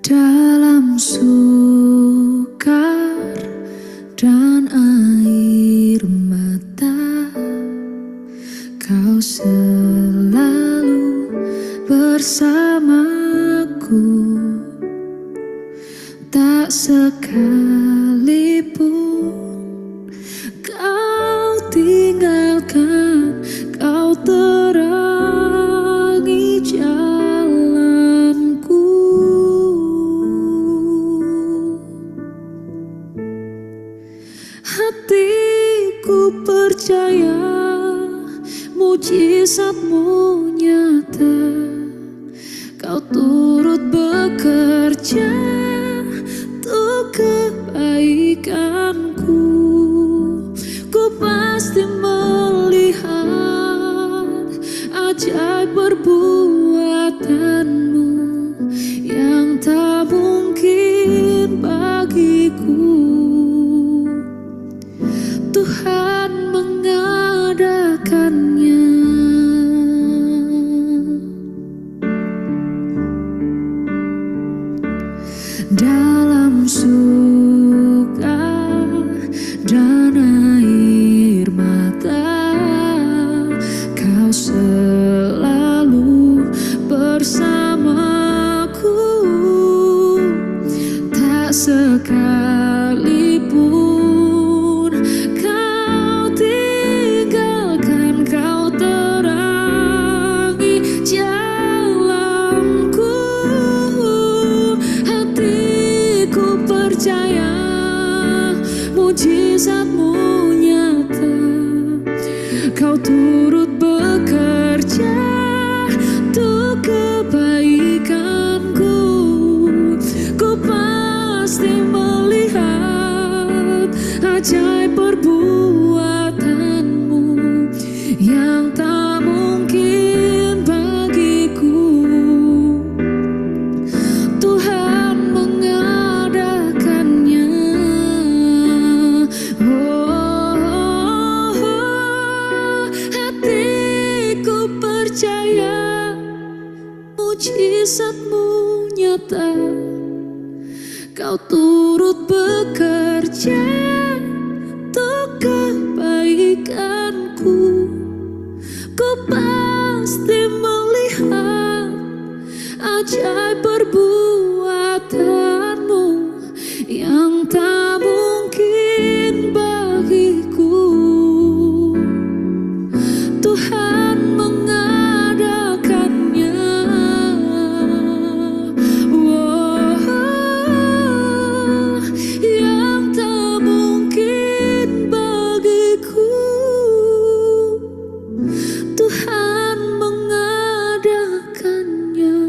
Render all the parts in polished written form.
Dalam sukar dan air mata, Kau selalu bersamaku. Tak sekalipun Kau tinggalkan, Kau terangi jalanku. Hatiku percaya mujizat-Mu nyata, Kau turut bekerja untuk kebaikanku. Ku pasti melihat ajaib perbuatan-Mu yang tak mungkin bagiku. Tuhan mengadakannya. Dalam suka dan air mata, Kau selalu bersamaku. Tak sekalipun Kau tinggalkan, Kau terangi jalanku. Hatiku percaya mujizat-Mu nyata, Kau turut bekerja untuk kebaikanku. Ku pasti melihat ajaib perbuatan-Mu yang tak mungkin bagiku. Tuhan mengadakannya. Hatiku percaya mujizat-Mu nyata, Kau turut bekerja untuk kebaikanku. Ku pasti melihat ajaib perbuatan-Mu yang tak mungkin bagiku. Tuhan mengadakannya. Yang tak mungkin bagiku. Tuhan mengadakannya.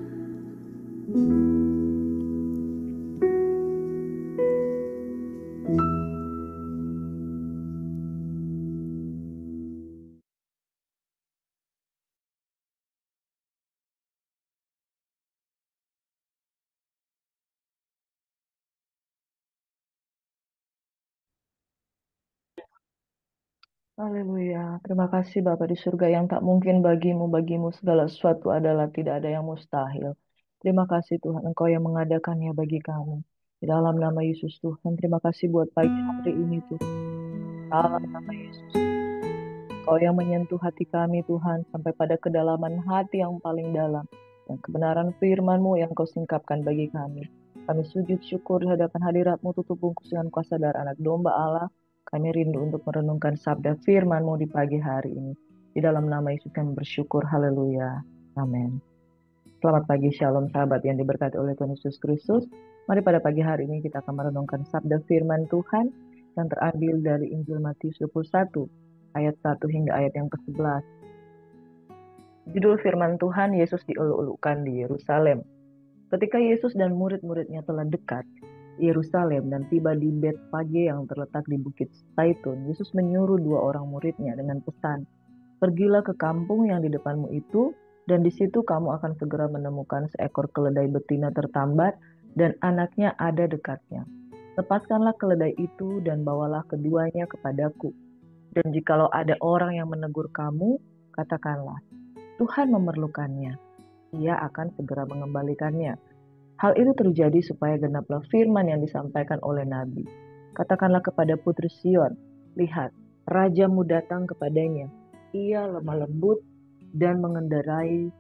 Haleluya. Terima kasih Bapa di surga yang tak mungkin bagimu segala sesuatu adalah tidak ada yang mustahil. Terima kasih Tuhan, Engkau yang mengadakannya bagi kami. Di dalam nama Yesus Tuhan, terima kasih buat pagi hari ini Tuhan. Dalam nama Yesus, Engkau yang menyentuh hati kami Tuhan, sampai pada kedalaman hati yang paling dalam. Dan kebenaran firman-Mu yang Kau singkapkan bagi kami. Kami sujud syukur di hadapan hadirat-Mu, tutup bungkus dengan kuasa darah anak domba Allah. Kami rindu untuk merenungkan sabda firman-Mu di pagi hari ini. Di dalam nama Yesus kami bersyukur. Haleluya. Amin. Selamat pagi, shalom sahabat yang diberkati oleh Tuhan Yesus Kristus. Mari pada pagi hari ini kita akan merenungkan sabda firman Tuhan yang terambil dari Injil Matius 21, ayat 1 hingga ayat yang ke-11. Judul firman Tuhan, Yesus dieluk-elukkan di Yerusalem. Ketika Yesus dan murid-muridnya telah dekat Yerusalem dan tiba di Betfage yang terletak di Bukit Zaitun, Yesus menyuruh 2 orang muridnya dengan pesan, "Pergilah ke kampung yang di depanmu itu, dan di situ kamu akan segera menemukan seekor keledai betina tertambat dan anaknya ada dekatnya. Lepaskanlah keledai itu dan bawalah keduanya kepadaku. Dan jikalau ada orang yang menegur kamu, katakanlah, Tuhan memerlukannya. Ia akan segera mengembalikannya. Hal itu terjadi supaya genaplah firman yang disampaikan oleh Nabi. Katakanlah kepada putri Sion, lihat, rajamu datang kepadanya. Ia lemah lembut dan mengendarai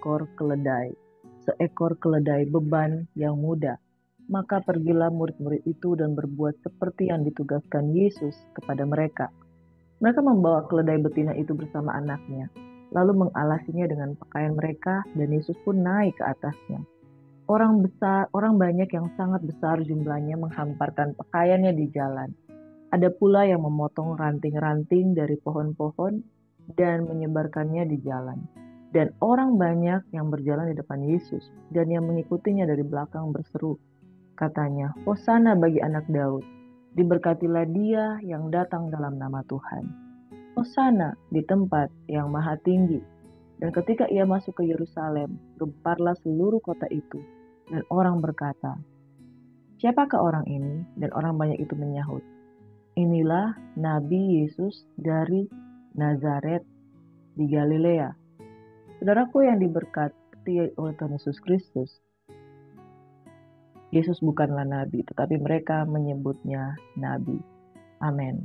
seekor keledai beban yang mudah. Maka pergilah murid-murid itu dan berbuat seperti yang ditugaskan Yesus kepada mereka. Mereka membawa keledai betina itu bersama anaknya, lalu mengalasinya dengan pakaian mereka, dan Yesus pun naik ke atasnya. Orang banyak yang sangat besar jumlahnya menghamparkan pakaiannya di jalan. Ada pula yang memotong ranting-ranting dari pohon-pohon dan menyebarkannya di jalan. Dan orang banyak yang berjalan di depan Yesus dan yang mengikutinya dari belakang berseru, katanya, Hosana bagi anak Daud, diberkatilah dia yang datang dalam nama Tuhan. Hosana di tempat yang maha tinggi. Dan ketika ia masuk ke Yerusalem, gemparlah seluruh kota itu. Dan orang berkata, siapakah orang ini? Dan orang banyak itu menyahut, inilah Nabi Yesus dari Nazaret di Galilea. Saudaraku yang diberkati oleh Tuhan Yesus Kristus, Yesus bukanlah nabi, tetapi mereka menyebutnya nabi. Amin.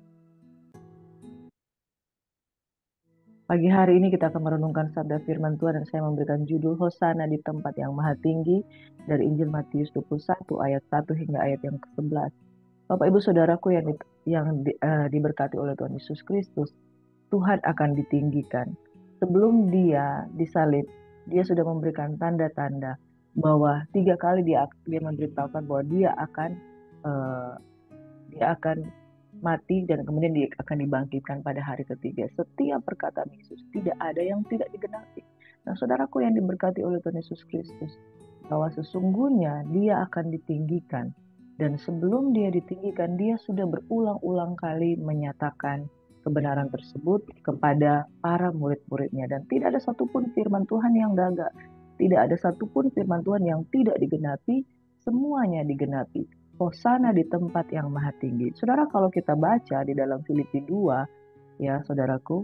Pagi hari ini kita akan merenungkan sabda firman Tuhan dan saya memberikan judul Hosana di tempat yang maha tinggi dari Injil Matius 21 ayat 1 hingga ayat yang ke-11. Bapak Ibu Saudaraku yang diberkati oleh Tuhan Yesus Kristus, Tuhan akan ditinggikan. Sebelum dia disalib, dia sudah memberikan tanda-tanda bahwa 3 kali dia memberitahukan bahwa dia akan mati dan kemudian dia akan dibangkitkan pada hari ketiga. Setiap perkataan Yesus tidak ada yang tidak digenapi. Nah, saudaraku yang diberkati oleh Tuhan Yesus Kristus, bahwa sesungguhnya dia akan ditinggikan. Dan sebelum dia ditinggikan, dia sudah berulang-ulang kali menyatakan kebenaran tersebut kepada para murid-muridnya. Dan tidak ada satupun firman Tuhan yang gagal. Tidak ada satupun firman Tuhan yang tidak digenapi. Semuanya digenapi. Hosana di tempat yang maha tinggi. Saudara, kalau kita baca di dalam Filipi 2, ya saudaraku,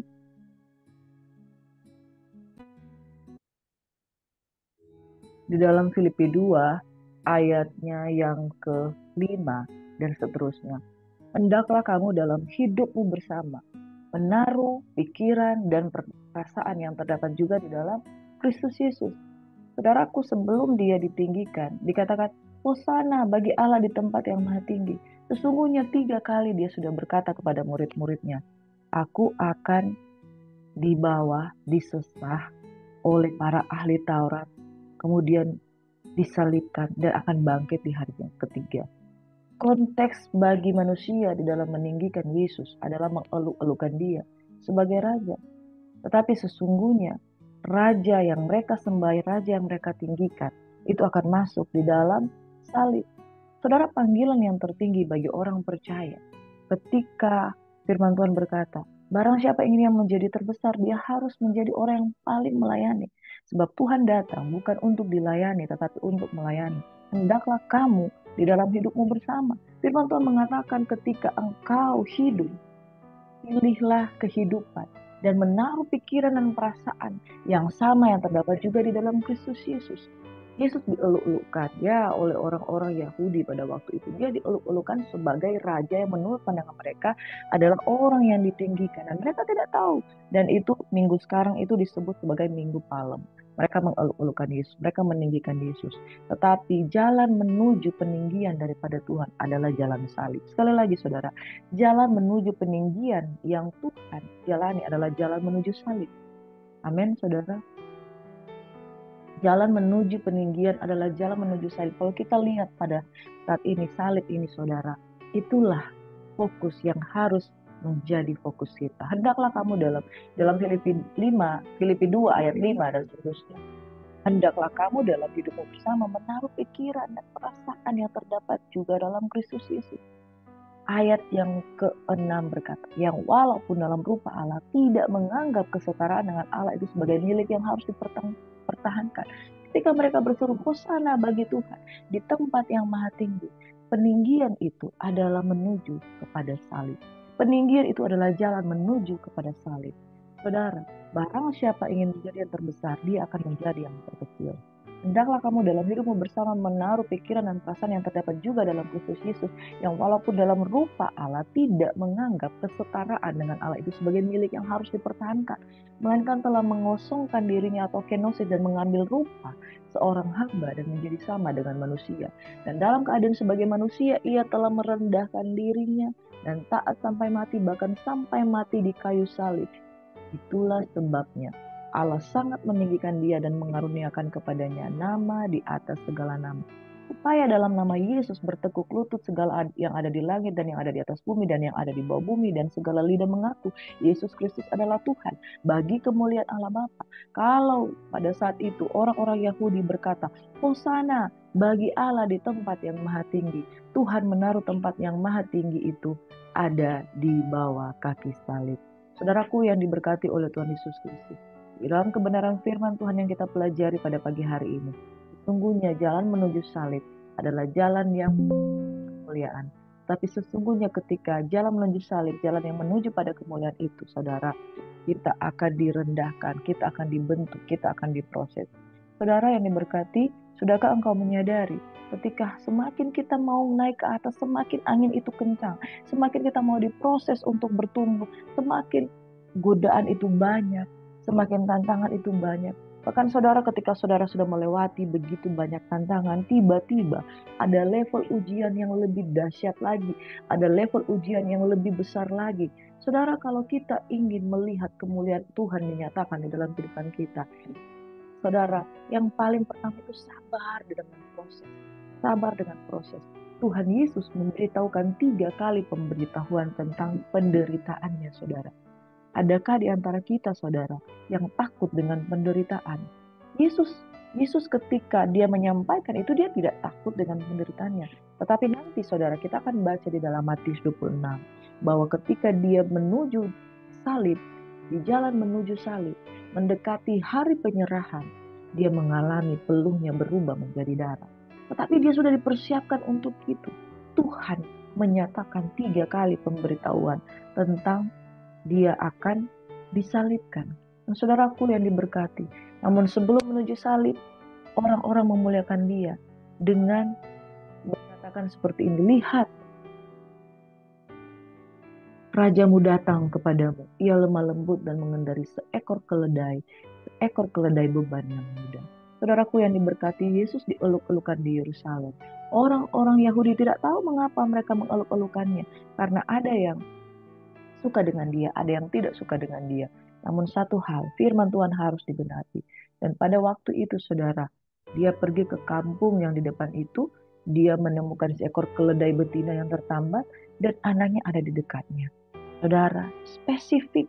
di dalam Filipi 2 ayatnya yang ke-5 dan seterusnya. Hendaklah kamu dalam hidupmu bersama menaruh pikiran dan perasaan yang terdapat juga di dalam Kristus Yesus. Saudaraku, sebelum dia ditinggikan, dikatakan, Hosana bagi Allah di tempat yang maha tinggi. Sesungguhnya 3 kali dia sudah berkata kepada murid-muridnya, aku akan dibawa, disesah oleh para ahli Taurat, kemudian disalibkan dan akan bangkit di hari yang ketiga. Konteks bagi manusia di dalam meninggikan Yesus adalah mengeluk-elukan dia sebagai raja. Tetapi sesungguhnya raja yang mereka sembah, raja yang mereka tinggikan, itu akan masuk di dalam salib. Saudara, panggilan yang tertinggi bagi orang percaya ketika firman Tuhan berkata, barang siapa ingin yang menjadi terbesar, dia harus menjadi orang yang paling melayani. Sebab Tuhan datang bukan untuk dilayani, tetapi untuk melayani. Hendaklah kamu di dalam hidupmu bersama. Firman Tuhan mengatakan ketika engkau hidup, pilihlah kehidupan dan menaruh pikiran dan perasaan yang sama yang terdapat juga di dalam Kristus Yesus. Yesus dieluk-elukkan ya oleh orang-orang Yahudi pada waktu itu. Dia dieluk-elukkan sebagai raja yang menurut pandangan mereka adalah orang yang ditinggikan. Dan mereka tidak tahu. Dan itu minggu sekarang itu disebut sebagai Minggu Palem. Mereka mengeluk-elukkan Yesus. Mereka meninggikan Yesus. Tetapi jalan menuju peninggian daripada Tuhan adalah jalan salib. Sekali lagi saudara, jalan menuju peninggian yang Tuhan jalani adalah jalan menuju salib. Amin saudara. Jalan menuju peninggian adalah jalan menuju salib. Kalau kita lihat pada saat ini, salib ini saudara, itulah fokus yang harus menjadi fokus kita. Hendaklah kamu dalam Filipi 2 ayat 5 dan seterusnya. Hendaklah kamu dalam hidupmu bersama menaruh pikiran dan perasaan yang terdapat juga dalam Kristus Yesus. Ayat yang ke-6 berkata, yang walaupun dalam rupa Allah tidak menganggap kesetaraan dengan Allah itu sebagai milik yang harus dipertahankan. Ketika mereka berseru Hosana bagi Tuhan di tempat yang maha tinggi, peninggian itu adalah menuju kepada salib. Peninggian itu adalah jalan menuju kepada salib. Saudara, barang siapa ingin menjadi yang terbesar, dia akan menjadi yang terkecil. Hendaklah kamu dalam hidupmu bersama menaruh pikiran dan perasaan yang terdapat juga dalam Kristus Yesus, yang walaupun dalam rupa Allah tidak menganggap kesetaraan dengan Allah itu sebagai milik yang harus dipertahankan, melainkan telah mengosongkan dirinya atau kenosis dan mengambil rupa seorang hamba dan menjadi sama dengan manusia. Dan dalam keadaan sebagai manusia, ia telah merendahkan dirinya dan taat sampai mati, bahkan sampai mati di kayu salib. Itulah sebabnya Allah sangat meninggikan dia dan mengaruniakan kepadanya nama di atas segala nama. Supaya dalam nama Yesus bertekuk lutut segala yang ada di langit dan yang ada di atas bumi dan yang ada di bawah bumi, dan segala lidah mengaku Yesus Kristus adalah Tuhan, bagi kemuliaan Allah Bapa. Kalau pada saat itu orang-orang Yahudi berkata, Hosana bagi Allah di tempat yang maha tinggi, Tuhan menaruh tempat yang maha tinggi itu ada di bawah kaki salib. Saudaraku yang diberkati oleh Tuhan Yesus Kristus, di dalam kebenaran firman Tuhan yang kita pelajari pada pagi hari ini, sesungguhnya jalan menuju salib adalah jalan yang kemuliaan. Tapi sesungguhnya ketika jalan menuju salib, jalan yang menuju pada kemuliaan itu, saudara, kita akan direndahkan, kita akan dibentuk, kita akan diproses. Saudara yang diberkati, sudahkah engkau menyadari ketika semakin kita mau naik ke atas, semakin angin itu kencang, semakin kita mau diproses untuk bertumbuh, semakin godaan itu banyak, semakin tantangan itu banyak. Bahkan saudara, ketika saudara sudah melewati begitu banyak tantangan, tiba-tiba ada level ujian yang lebih dahsyat lagi, ada level ujian yang lebih besar lagi. Saudara, kalau kita ingin melihat kemuliaan Tuhan dinyatakan di dalam kehidupan kita, saudara, yang paling pertama itu sabar dengan proses. Sabar dengan proses. Tuhan Yesus memberitahukan 3 kali pemberitahuan tentang penderitaannya, saudara. Adakah di antara kita, saudara, yang takut dengan penderitaan? Yesus ketika dia menyampaikan itu, dia tidak takut dengan penderitaannya. Tetapi nanti, saudara, kita akan baca di dalam Matius 26, bahwa ketika dia menuju salib, di jalan menuju salib, mendekati hari penyerahan, dia mengalami peluhnya berubah menjadi darah. Tetapi dia sudah dipersiapkan untuk itu. Tuhan menyatakan 3 kali pemberitahuan tentang dia akan disalibkan. Nah, saudaraku yang diberkati, namun sebelum menuju salib, orang-orang memuliakan dia dengan mengatakan seperti ini, lihat, rajamu datang kepadamu, ia lemah lembut dan mengendari seekor keledai beban yang mudah. Saudaraku yang diberkati, Yesus dieluk-elukan di Yerusalem. Orang-orang Yahudi tidak tahu mengapa mereka mengeluk-elukannya, karena ada yang suka dengan dia, ada yang tidak suka dengan dia. Namun satu hal, firman Tuhan harus digenapi. Dan pada waktu itu, saudara, dia pergi ke kampung yang di depan itu, dia menemukan seekor keledai betina yang tertambat, dan anaknya ada di dekatnya. Saudara, spesifik.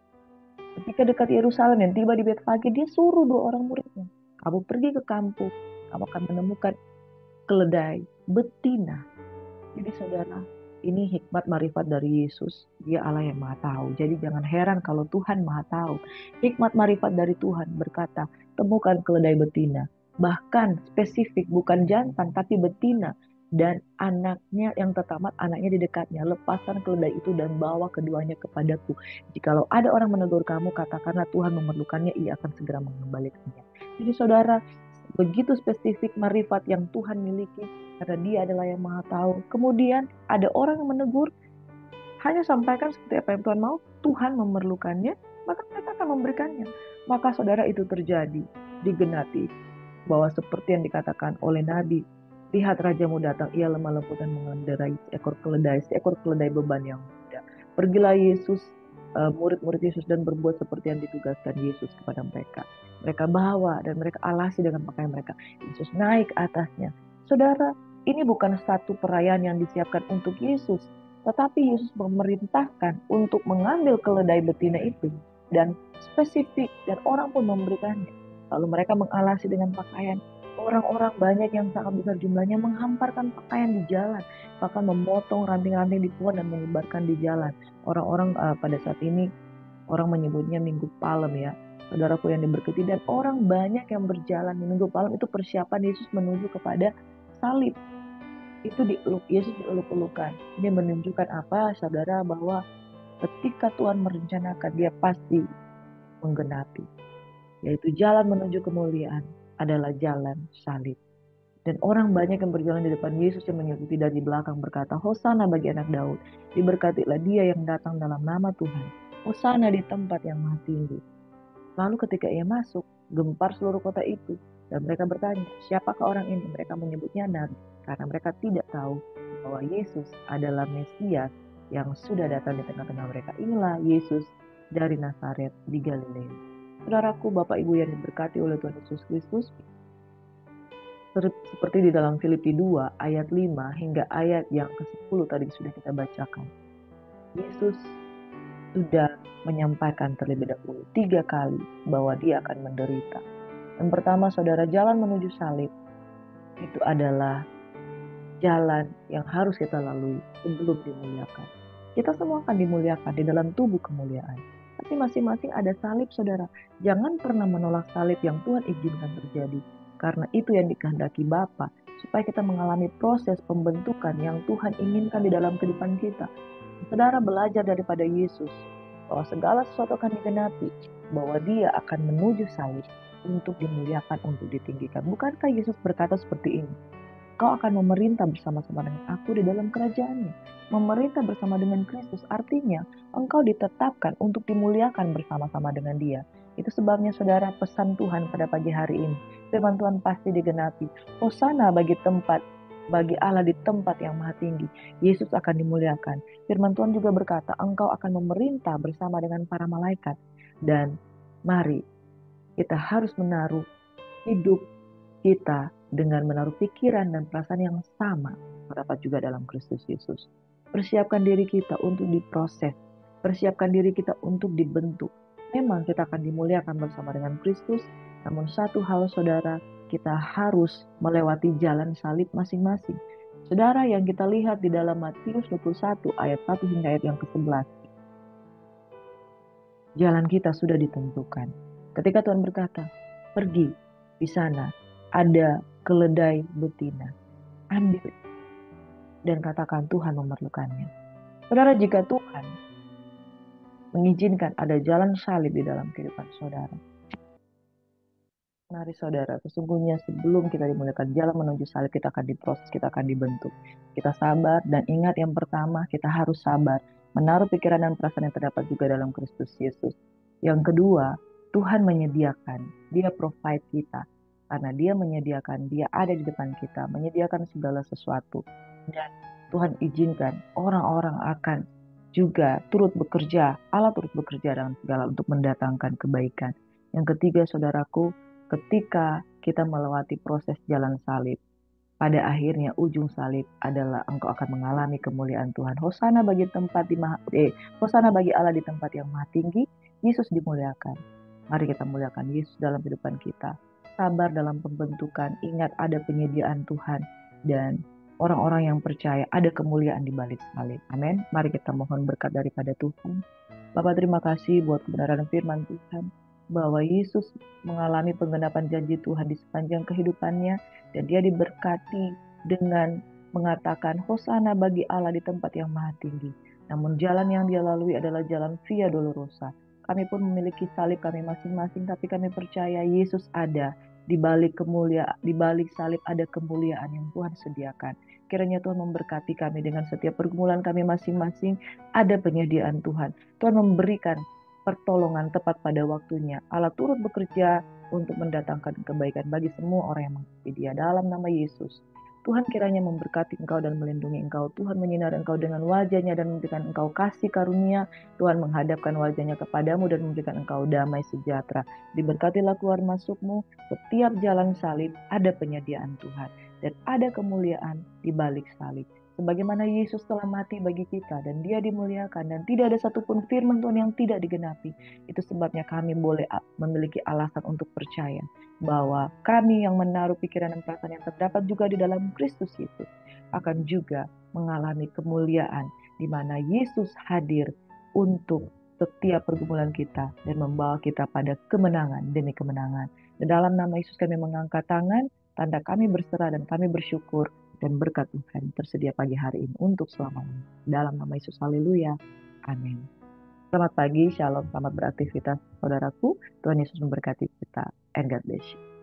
Ketika dekat Yerusalem dan tiba di Betfage, dia suruh 2 orang muridnya, kamu pergi ke kampung, kamu akan menemukan keledai betina. Jadi saudara, ini hikmat marifat dari Yesus. Dia Allah yang maha tahu. Jadi jangan heran kalau Tuhan maha tahu. Hikmat marifat dari Tuhan berkata, temukan keledai betina. Bahkan spesifik, bukan jantan tapi betina. Dan anaknya yang tertamat, anaknya di dekatnya. Lepaskan keledai itu dan bawa keduanya kepadaku. Jikalau ada orang menegur kamu, katakanlah Tuhan memerlukannya, ia akan segera mengembalikannya. Jadi saudara, begitu spesifik marifat yang Tuhan miliki, karena dia adalah yang maha tahu. Kemudian ada orang yang menegur, hanya sampaikan seperti apa yang Tuhan mau, Tuhan memerlukannya, maka mereka akan memberikannya. Maka saudara, itu terjadi, digenapi, bahwa seperti yang dikatakan oleh Nabi, lihat rajamu datang, ia lemah lembut dan mengendarai seekor keledai beban yang mudah. Pergilah Yesus, murid-murid Yesus, dan berbuat seperti yang ditugaskan Yesus kepada mereka. Mereka bawa dan mereka alasi dengan pakaian mereka. Yesus naik ke atasnya. Saudara, ini bukan satu perayaan yang disiapkan untuk Yesus, tetapi Yesus memerintahkan untuk mengambil keledai betina itu, dan spesifik, dan orang pun memberikannya. Lalu mereka mengalasi dengan pakaian. Orang-orang banyak yang sangat besar jumlahnya menghamparkan pakaian di jalan, bahkan memotong ranting-ranting di pohon dan menyebarkan di jalan. Orang-orang pada saat ini, orang menyebutnya Minggu Palem ya, saudaraku yang diberkati. Dan orang banyak yang berjalan di Minggu Palem itu persiapan Yesus menuju kepada salib. Itu Yesus dieluk-elukan. Ini menunjukkan apa, saudara, bahwa ketika Tuhan merencanakan, dia pasti menggenapi. Yaitu jalan menuju kemuliaan adalah jalan salib. Dan orang banyak yang berjalan di depan Yesus yang mengikuti dari belakang berkata, Hosana bagi anak Daud, diberkatilah dia yang datang dalam nama Tuhan. Hosana di tempat yang maha tinggi. Lalu ketika ia masuk, gempar seluruh kota itu. Dan mereka bertanya, siapakah orang ini? Mereka menyebutnya nabi, karena mereka tidak tahu bahwa Yesus adalah Mesias yang sudah datang di tengah-tengah mereka. Inilah Yesus dari Nazaret di Galilea. Saudaraku, Bapak Ibu yang diberkati oleh Tuhan Yesus Kristus, seperti di dalam Filipi 2 ayat 5 hingga ayat yang ke-10 tadi sudah kita bacakan. Yesus sudah menyampaikan terlebih dahulu 3 kali bahwa dia akan menderita. Yang pertama, saudara, jalan menuju salib itu adalah jalan yang harus kita lalui sebelum dimuliakan. Kita semua akan dimuliakan di dalam tubuh kemuliaan. Tapi masing-masing ada salib, saudara. Jangan pernah menolak salib yang Tuhan izinkan terjadi. Karena itu yang dikehendaki Bapa, supaya kita mengalami proses pembentukan yang Tuhan inginkan di dalam kehidupan kita. Saudara belajar daripada Yesus, bahwa segala sesuatu akan digenapi, bahwa dia akan menuju salib untuk dimuliakan, untuk ditinggikan. Bukankah Yesus berkata seperti ini? Kau akan memerintah bersama-sama dengan aku di dalam kerajaannya. Memerintah bersama dengan Kristus artinya engkau ditetapkan untuk dimuliakan bersama-sama dengan dia. Itu sebabnya saudara, pesan Tuhan pada pagi hari ini, firman Tuhan pasti digenapi. Hosana bagi Allah di tempat yang maha tinggi. Yesus akan dimuliakan. Firman Tuhan juga berkata, engkau akan memerintah bersama dengan para malaikat. Dan mari kita harus menaruh hidup kita dengan menaruh pikiran dan perasaan yang sama, terdapat juga dalam Kristus Yesus. Persiapkan diri kita untuk diproses. Persiapkan diri kita untuk dibentuk. Memang kita akan dimuliakan bersama dengan Kristus, namun satu hal saudara, kita harus melewati jalan salib masing-masing. Saudara, yang kita lihat di dalam Matius 21 ayat 1 hingga ayat yang ke-11. Jalan kita sudah ditentukan. Ketika Tuhan berkata, pergi, di sana ada keledai betina. Ambil dan katakan Tuhan memerlukannya. Saudara, jika Tuhan mengizinkan ada jalan salib di dalam kehidupan saudara, mari saudara, sesungguhnya sebelum kita dimuliakan jalan menuju salib, kita akan diproses, kita akan dibentuk. Kita sabar, dan ingat yang pertama, kita harus sabar. Menaruh pikiran dan perasaan yang terdapat juga dalam Kristus Yesus. Yang kedua, Tuhan menyediakan, dia provide kita. Karena dia menyediakan, dia ada di depan kita, menyediakan segala sesuatu. Dan Tuhan izinkan orang-orang akan juga turut bekerja, Allah turut bekerja dalam segala untuk mendatangkan kebaikan. Yang ketiga, saudaraku, ketika kita melewati proses jalan salib, pada akhirnya ujung salib adalah engkau akan mengalami kemuliaan Tuhan. Hosana bagi Hosana bagi Allah di tempat yang maha tinggi, Yesus dimuliakan. Mari kita muliakan Yesus dalam kehidupan kita. Sabar dalam pembentukan, ingat ada penyediaan Tuhan, dan orang-orang yang percaya ada kemuliaan di balik salib. Amin. Mari kita mohon berkat daripada Tuhan. Bapak, terima kasih buat kebenaran firman Tuhan, bahwa Yesus mengalami penggenapan janji Tuhan di sepanjang kehidupannya, dan dia diberkati dengan mengatakan Hosana bagi Allah di tempat yang maha tinggi. Namun jalan yang dia lalui adalah jalan Via Dolorosa. Kami pun memiliki salib kami masing-masing, tapi kami percaya Yesus ada di balik salib, ada kemuliaan yang Tuhan sediakan. Kiranya Tuhan memberkati kami dengan setiap pergumulan kami masing-masing, ada penyediaan Tuhan. Tuhan memberikan pertolongan tepat pada waktunya. Allah turut bekerja untuk mendatangkan kebaikan bagi semua orang yang mengasihi dia. Dalam nama Yesus, Tuhan kiranya memberkati engkau dan melindungi engkau. Tuhan menyinari engkau dengan wajahnya dan memberikan engkau kasih karunia. Tuhan menghadapkan wajahnya kepadamu dan memberikan engkau damai sejahtera. Diberkatilah keluar masukmu. Setiap jalan salib ada penyediaan Tuhan, dan ada kemuliaan di balik salib. Sebagaimana Yesus telah mati bagi kita dan dia dimuliakan, dan tidak ada satupun firman Tuhan yang tidak digenapi. Itu sebabnya kami boleh memiliki alasan untuk percaya bahwa kami yang menaruh pikiran dan perasaan yang terdapat juga di dalam Kristus Yesus akan juga mengalami kemuliaan, di mana Yesus hadir untuk setiap pergumulan kita dan membawa kita pada kemenangan demi kemenangan. Dan dalam nama Yesus kami mengangkat tangan, tanda kami berserah dan kami bersyukur, dan berkat Tuhan tersedia pagi hari ini untuk selamanya. Dalam nama Yesus, haleluya, amin. Selamat pagi, shalom, selamat beraktivitas saudaraku. Tuhan Yesus memberkati kita, and God bless you.